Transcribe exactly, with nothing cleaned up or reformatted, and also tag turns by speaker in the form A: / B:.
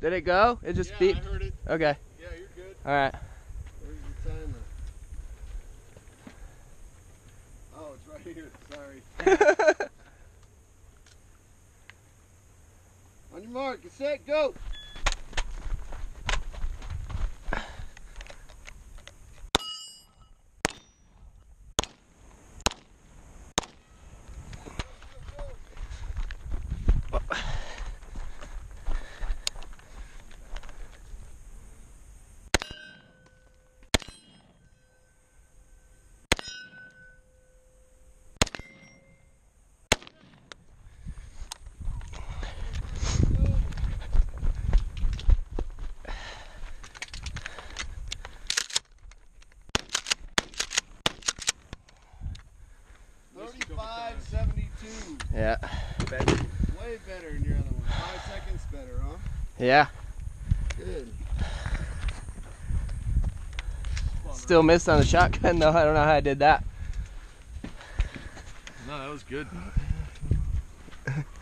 A: Did it go? It just
B: yeah,
A: beeped?
B: I heard it.
A: Okay.
B: Yeah, you're good.
A: Alright.
B: Where's your timer? Oh, it's right here. Sorry. On your mark, get set, go! thirty-five seventy-two.
A: Yeah.
B: Better. Way better than your other one. Five seconds better, huh?
A: Yeah.
B: Good.
A: Still missed on the shotgun though. I don't know how I did that.
B: No, that was good.